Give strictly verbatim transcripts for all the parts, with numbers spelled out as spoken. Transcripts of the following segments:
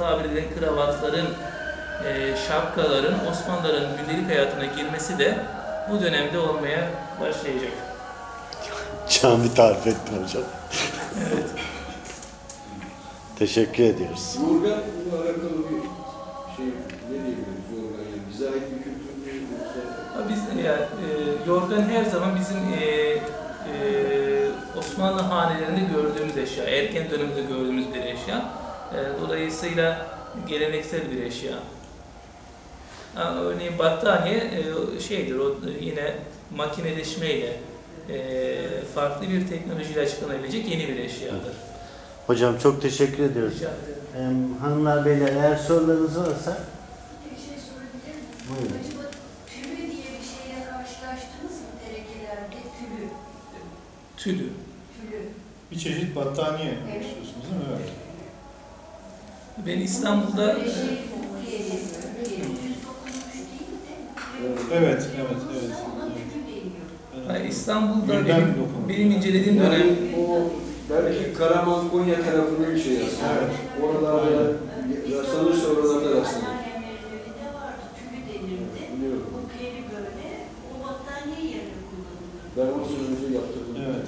tabir edilen kravatların, e, şapkaların Osmanlıların gündelik hayatına girmesi de bu dönemde olmaya başlayacak. Cami tarif ettin hocam. Evet. Teşekkür ediyoruz. Yorgan bununla alakalı bir şey, ne diyebiliriz yorgan yani? Bize ait bir kültür değil yoksa? Biz, yani, e, yorgan her zaman bizim e, e, Osmanlı hanelerinde gördüğümüz eşya, erken dönemde gördüğümüz bir eşya. E, dolayısıyla geleneksel bir eşya. Ha, örneğin battaniye e, şeydir, o yine makineleşmeyle e, farklı bir teknolojiyle açıklanabilecek yeni bir eşyadır. Hocam çok teşekkür ediyoruz. Rica ederim. Ee, hanımlar, beyler, eğer sorularınız varsa Bir şey sorabilir miyim? buyurun. Acaba tülü diye bir şeyle karşılaştınız mı terekelerde? Tülü. Tülü. Tülü. Bir çeşit battaniye Evet. istiyorsunuz değil mi? Evet. Ben İstanbul'da Böyle şey Türkiye'de, Türkiye'de düz dokunmuş değil de. Evet, evet, evet. Ona tülü deniyor. ben İstanbul'da Gülden benim, dokunmuş. benim incelediğim dönem Yani o belki Karaman, Konya tarafının bir şey aslında. Evet. Oralarda rastlanırsa oralarda rastlanır. Anneannemlerin evinde vardı, tülü denirdi. Biliyorum. Bu peri böyle, o battaniye yerine kullanılır. Ben o sözünüzü yaptırdım. Evet.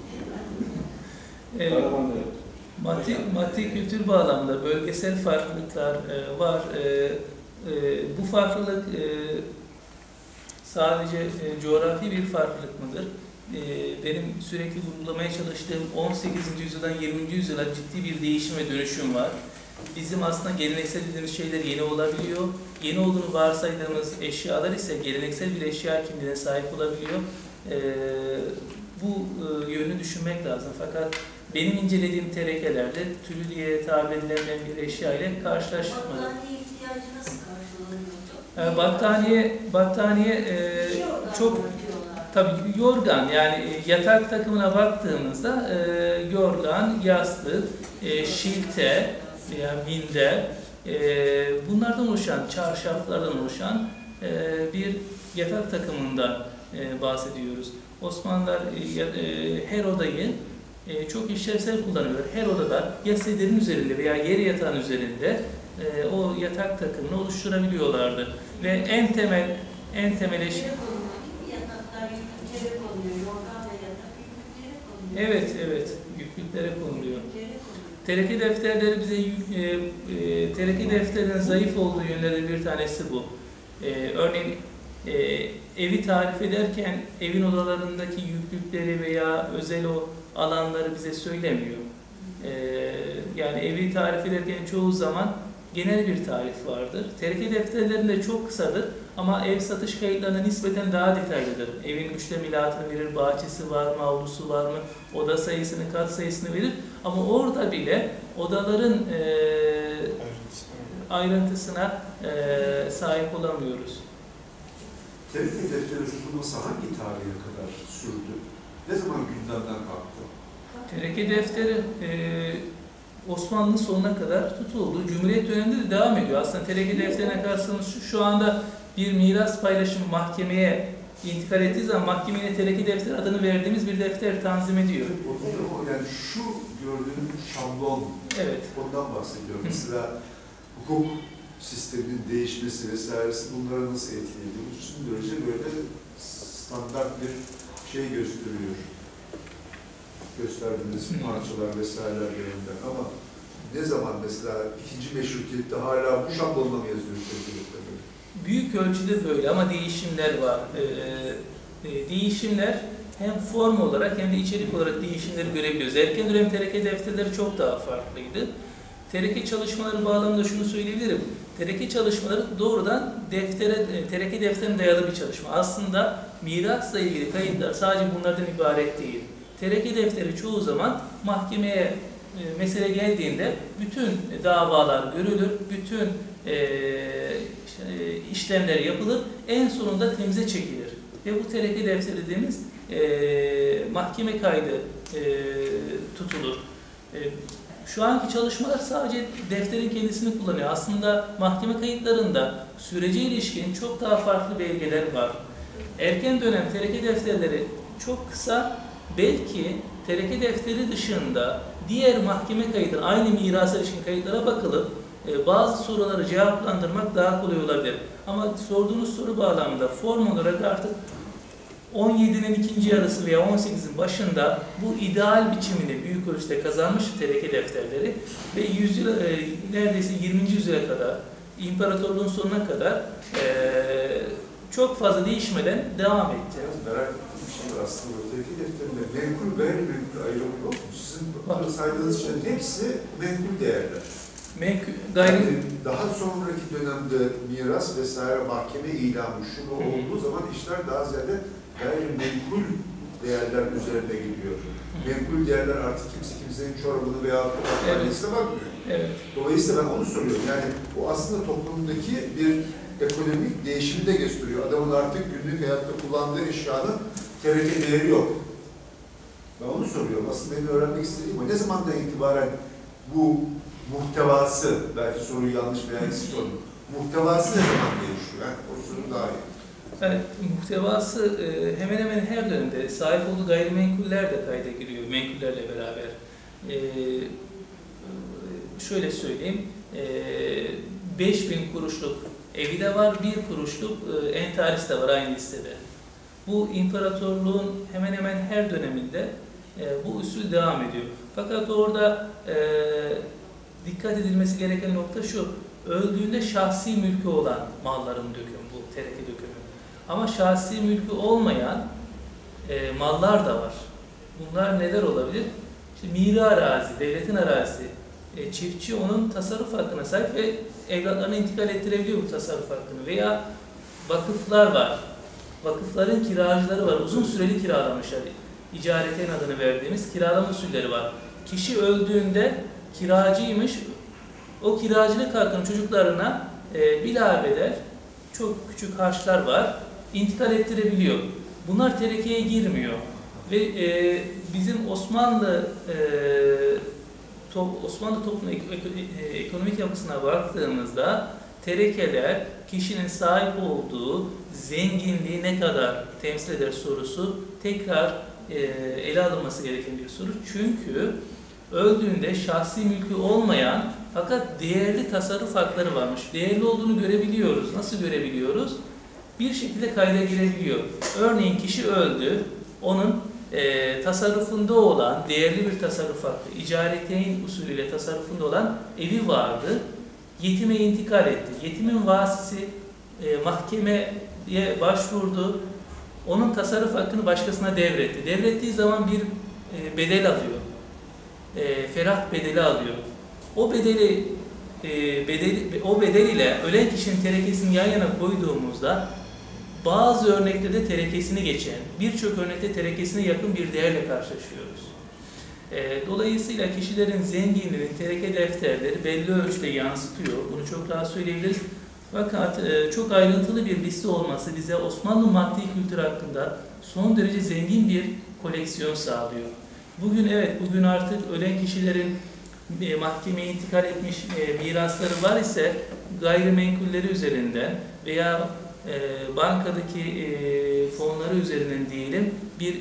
e, Karaman'da yaptım. maddi, maddi kültür bağlamda bölgesel farklılıklar e, var. E, e, bu farklılık e, sadece e, coğrafi bir farklılık mıdır? E, benim sürekli vurgulamaya çalıştığım on sekizinci yüzyıldan yirminci yüzyıla ciddi bir değişim ve dönüşüm var. Bizim aslında geleneksel dediğimiz şeyler yeni olabiliyor. Yeni olduğunu varsaydığımız eşyalar ise geleneksel bir eşya kimliğine sahip olabiliyor. E, bu e, yönünü düşünmek lazım. Fakat benim incelediğim terekelerde tülü diye tabir edilen bir eşya ile karşılaşmadım. Battaniye ihtiyacı nasıl karşılanıyordu? E, battaniye, battaniye e, İki oradan çok bırakıyorlar. tabii yorgan, yani e, yatak takımına baktığımızda e, yorgan, yastık, e, şilte veya minder, e, bunlardan oluşan, çarşaflardan oluşan e, bir yatak takımından e, bahsediyoruz. Osmanlılar e, e, her odayı e, çok işlevsel kullanıyorlar. Her odada ya sedirin üzerinde veya yeri yatağın üzerinde e, o yatak takımını oluşturabiliyorlardı. Ve en temel en temel eşya. Yüklere konuluyor değil mi? Yataklar yüklere konuluyor. Yorgan ve yatak yüklere konuluyor. Evet, evet, yüklüklere konuluyor. Yüklere konuluyor. Tereke defterleri bize yük- e, e, tereke defterinin zayıf olduğu yönlerden bir tanesi bu. E, örneğin e, evi tarif ederken evin odalarındaki yüklükleri veya özel o alanları bize söylemiyor. E, yani evi tarif ederken çoğu zaman genel bir tarif vardır. Tereke defterlerinde çok kısadır ama ev satış kayıtlarına nispeten daha detaylıdır. Evin müştemilatını verir, bahçesi var mı, avlusu var mı, oda sayısını, kat sayısını verir. Ama orada bile odaların e, Evet. ayrıntısına e, sahip olamıyoruz. Tereke defteri tutulması hangi tarihe kadar sürdü? Ne zaman gündemden kalktı? Tereke defteri e, Osmanlı'nın sonuna kadar tutuldu. Cumhuriyet döneminde de devam ediyor. Aslında tereke defterine karşılığında şu, şu anda bir miras paylaşımı mahkemeye intikal ettiği zaman mahkemeye tereke defteri adını verdiğimiz bir defter tanzim ediyor. O, o yani şu gördüğüm şablon, Evet. ondan bahsediyorum. Mesela hukuk sisteminin değişmesi vesairesi bunlara nasıl etkiledi? Bu son derece böyle standart bir şey gösteriyor. Gösterdiğiniz Hı. parçalar vesaireler yönünden ama ne zaman mesela ikinci meşrutiyette hala bu şablonla mı yazıyoruz? Büyük ölçüde böyle ama değişimler var. Ee, e, değişimler hem form olarak hem de içerik olarak değişimleri görebiliyoruz. Erken dönem tereke defterleri çok daha farklıydı. Tereke çalışmaları bağlamında şunu söyleyebilirim. Tereke çalışmaları doğrudan deftere, tereke defterine dayalı bir çalışma. Aslında mirasla ilgili kayıtlar sadece bunlardan ibaret değil. Tereke defteri çoğu zaman mahkemeye e, mesele geldiğinde bütün davalar görülür, bütün e, işte, e, işlemler yapılır, en sonunda temize çekilir. Ve bu tereke defteri dediğimiz e, mahkeme kaydı e, tutulur. E, şu anki çalışmalar sadece defterin kendisini kullanıyor. Aslında mahkeme kayıtlarında sürece ilişkin çok daha farklı belgeler var. Erken dönem tereke defterleri çok kısa, belki tereke defteri dışında diğer mahkeme kayıtları, aynı mirasa ilişkin kayıtlara bakılıp e, bazı soruları cevaplandırmak daha kolay olabilir. Ama sorduğunuz soru bağlamında form olarak artık on yedinin ikinci yarısı veya on sekizin başında bu ideal biçimini büyük ölçüde kazanmış tereke defterleri ve yüzyıl, e, neredeyse yirminci yüzyıla kadar, imparatorluğun sonuna kadar e, çok fazla değişmeden devam etti. Merak ettiğim bir şey var aslında bu tereke defterinde menkul gayrimenkul ayrımı yok mu? Sizin Var. saydığınız şeylerin hepsi menkul değerler. Menkul, gayri, Yani daha sonraki dönemde miras vesaire mahkeme ilamı şu bu olduğu zaman işler daha ziyade gayrimenkul değerler üzerine gidiyor. Menkul değerler artık kimse kimsenin çorabını veya battaniye'sine Evet. bakmıyor. evet. Dolayısıyla ben onu soruyorum. Yani bu aslında toplumdaki bir ekonomik değişimi de gösteriyor. Adamın artık günlük hayatta kullandığı eşyanın tereke değeri yok. Ben onu soruyorum. Aslında benim öğrenmek istediğim o. Ne zamandan itibaren bu muhtevası, belki soruyu yanlış veya eksik sordum. Muhtevası ne zaman değişiyor? Yani o soru daha iyi. Evet, muhtevası e, hemen hemen her dönemde sahip olduğu gayrimenkuller de kayda giriyor, menkullerle beraber. E, şöyle söyleyeyim, e, beş bin kuruşluk evi de var, bir kuruşluk e, entarisi de var aynı listede. Bu imparatorluğun hemen hemen her döneminde e, bu usul devam ediyor. Fakat orada e, dikkat edilmesi gereken nokta şu, öldüğünde şahsi mülkü olan malların dökümü, bu tereke dökümü. Ama şahsi mülkü olmayan e, mallar da var. Bunlar neler olabilir? İşte miri arazi, devletin arazisi. E, çiftçi onun tasarruf hakkına sahip ve evlatlarına intikal ettirebiliyor bu tasarruf hakkını. Veya vakıflar var. Vakıfların kiracıları var. Uzun süreli kiralamışlar. İcareteyn adını verdiğimiz kiralama usulleri var. Kişi öldüğünde kiracıymış. O kiracılık hakkını çocuklarına e, bilabeder çok küçük harçlar var. İntikal ettirebiliyor. Bunlar terekeye girmiyor. Ve e, bizim Osmanlı e, to, Osmanlı toplum ek, ek, ekonomik yapısına baktığımızda terekeler kişinin sahip olduğu zenginliği ne kadar temsil eder sorusu tekrar e, ele alınması gereken bir soru. Çünkü öldüğünde şahsi mülkü olmayan fakat değerli tasarruf hakları varmış. Değerli olduğunu görebiliyoruz. Nasıl görebiliyoruz? Bir şekilde kayda girebiliyor. Örneğin kişi öldü, onun e, tasarrufunda olan değerli bir tasarruf hakkı, icareteyn usulüyle tasarrufunda olan evi vardı. Yetime intikal etti. Yetimin vasisi e, mahkemeye başvurdu. Onun tasarruf hakkını başkasına devretti. Devrettiği zaman bir e, bedel alıyor. E, ferah bedeli alıyor. O bedeli, e, bedeli o bedel ile ölen kişinin terekesini yan yana koyduğumuzda bazı örneklerde terekesini geçen, birçok örnekte terekesine yakın bir değerle karşılaşıyoruz. E, dolayısıyla kişilerin zenginliğini tereke defterleri belli ölçüde yansıtıyor. Bunu çok rahat söyleyebiliriz. Fakat e, çok ayrıntılı bir liste olması bize Osmanlı maddi kültür hakkında son derece zengin bir koleksiyon sağlıyor. Bugün evet, bugün artık ölen kişilerin e, mahkemeye intikal etmiş e, mirasları var ise gayrimenkulleri üzerinden veya e, bankadaki e, fonları üzerinden diyelim bir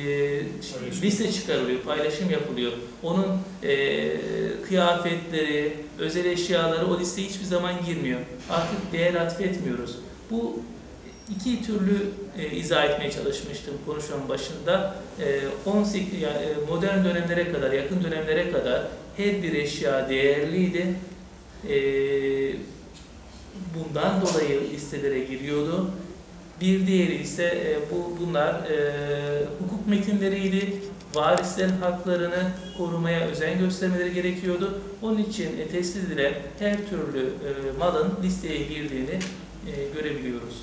e, liste çıkarılıyor, paylaşım yapılıyor. Onun e, kıyafetleri, özel eşyaları o listeye hiçbir zaman girmiyor. Artık değer atfetmiyoruz. Bu iki türlü e, izah etmeye çalışmıştım konuşmanın başında. E, on sekiz, yani modern dönemlere kadar, yakın dönemlere kadar her bir eşya değerliydi. E, bundan dolayı listelere giriyordu. Bir diğeri ise e, bu bunlar e, hukuk metinleriydi. Varislerin haklarını korumaya özen göstermeleri gerekiyordu. Onun için e, tespit edilen her türlü e, malın listeye girdiğini e, görebiliyoruz.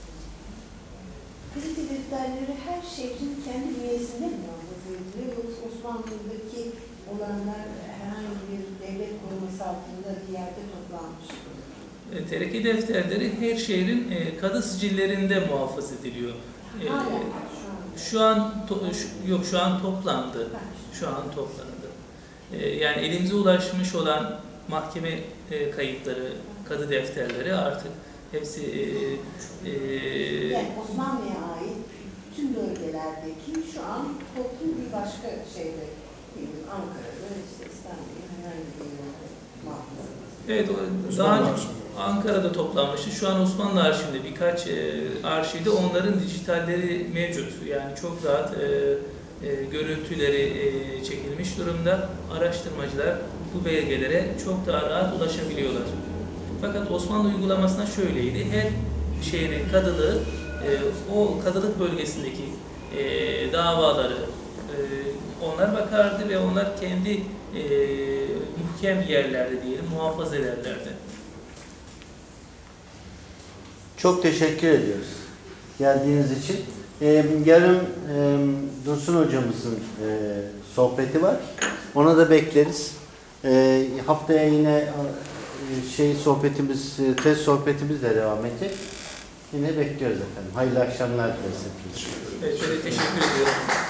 Tereke defterleri her şehrin kendi bünyesinde mi muhafaza ediliyor, yoksa Osmanlı'daki olanlar herhangi bir devlet koruması altında bir yerde toplanmış mı? E, tereke defterleri her şehrin e, kadı sicillerinde muhafaza ediliyor. E, Hala şu an to, şu, yok şu an toplandı. Şu an toplandı. E, yani elimize ulaşmış olan mahkeme e, kayıtları, kadı defterleri artık hepsi e, e, yani Osmanlı'ya ait bütün bölgelerdeki şu an toplum bir başka şeyde, Ankara'da, işte İstanbul'da herhangi bir yerde muhafaza. Evet, o Osmanlı daha önce Arşivi. Ankara'da toplanmıştı. Şu an Osmanlı Arşivinde birkaç e, arşivde onların dijitalleri mevcut. Yani çok rahat e, e, görüntüleri e, çekilmiş durumda. Araştırmacılar bu belgelere çok daha rahat ulaşabiliyorlar. Fakat Osmanlı uygulamasına şöyleydi. Her şehrin kadılığı e, o kadılık bölgesindeki e, davaları e, onlar bakardı ve onlar kendi e, muhkem yerlerde diyelim muhafaza ederlerdi. Çok teşekkür ediyoruz geldiğiniz için. Ee, yarın e, Dursun hocamızın e, sohbeti var. Ona da bekleriz. E, haftaya yine e, şey sohbetimiz, e, test sohbetimiz de devam edecek. Yine bekliyoruz efendim. Hayırlı akşamlar dileriz hepinize. Evet, şöyle teşekkür ediyorum.